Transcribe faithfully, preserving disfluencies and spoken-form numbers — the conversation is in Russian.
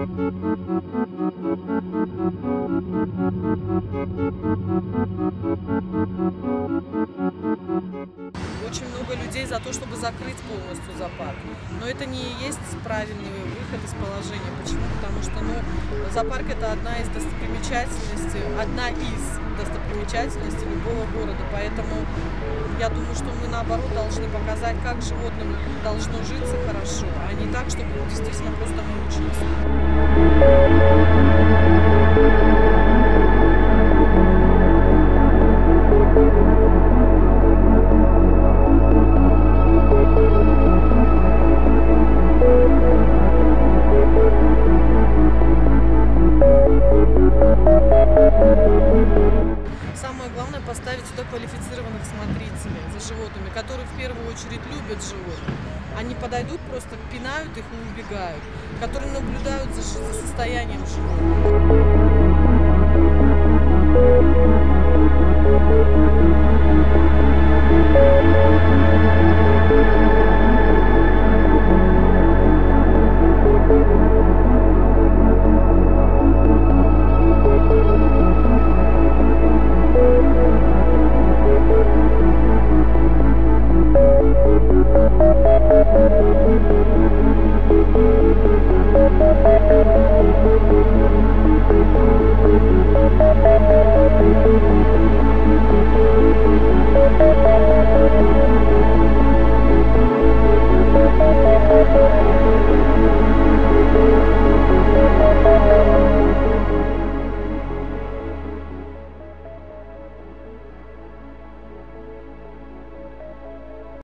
Очень много людей за то, чтобы закрыть полностью зоопарк. Но это не есть правильный выход из положения. Почему? Потому что ну, зоопарк – это одна из достопримечательностей, одна из достопримечательностей любого города. Поэтому я думаю, что мы наоборот должны показать, как животным должно житься хорошо, а не так, чтобы действительно просто мучиться. Самое главное – поставить сюда квалифицированных смотрителей за животными, которые в первую очередь любят животных. Они подойдут, просто пинают их и убегают, которые наблюдают за, за состоянием животных.